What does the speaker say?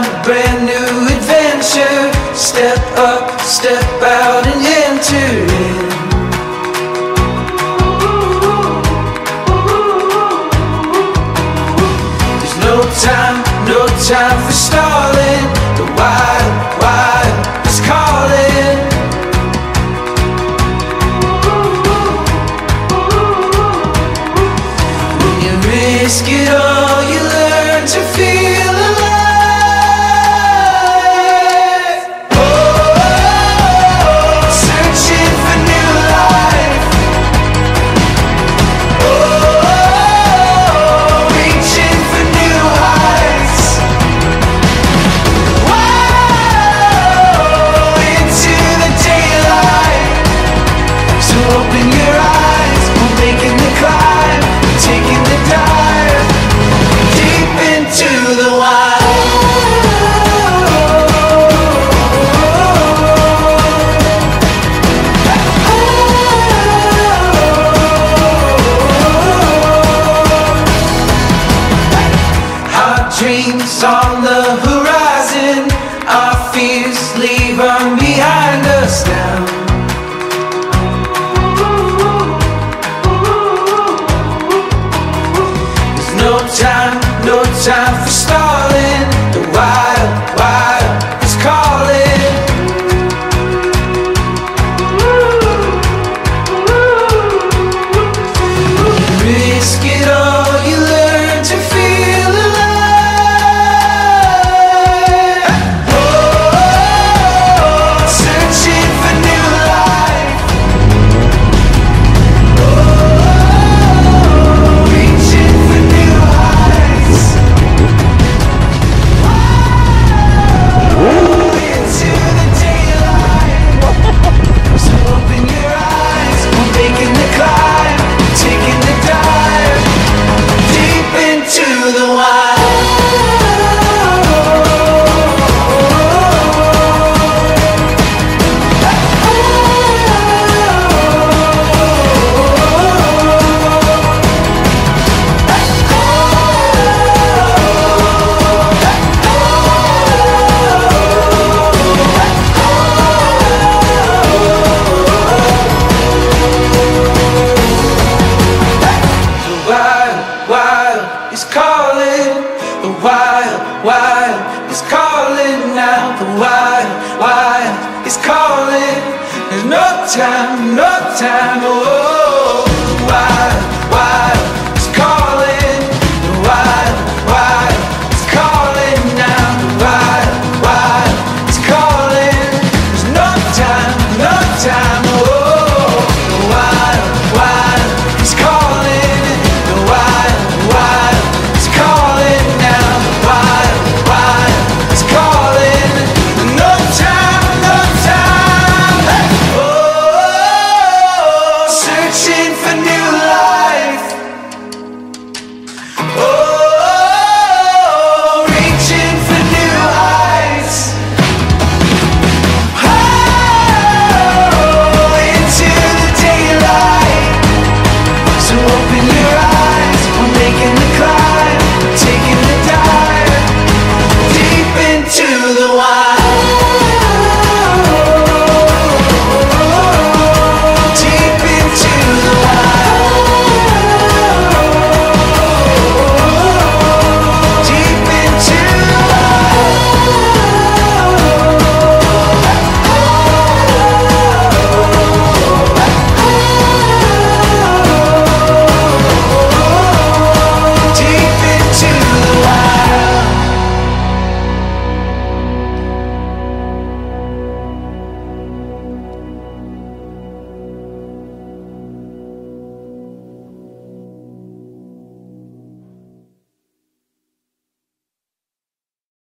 a brand new adventure. Step up, step out and enter in. There's no time for stalling. The wild is calling. When you risk it all, you learn to feel alive. Searching for new life. Reaching for new heights. Into the daylight. So open your eyes, we're making the climb, taking the dive, deep into the wild. Our dreams on the horizon, our fears leave them behind us now. There's no time for stalling. The wild is calling. Risk it all, you learn to feel alive. Searching for new life. Reaching for new heights. Into the daylight. So open your eyes, we're making the climb, taking the dive, deep into the wild. Wild is calling. The wild is calling now. The wild is calling. There's no time, oh.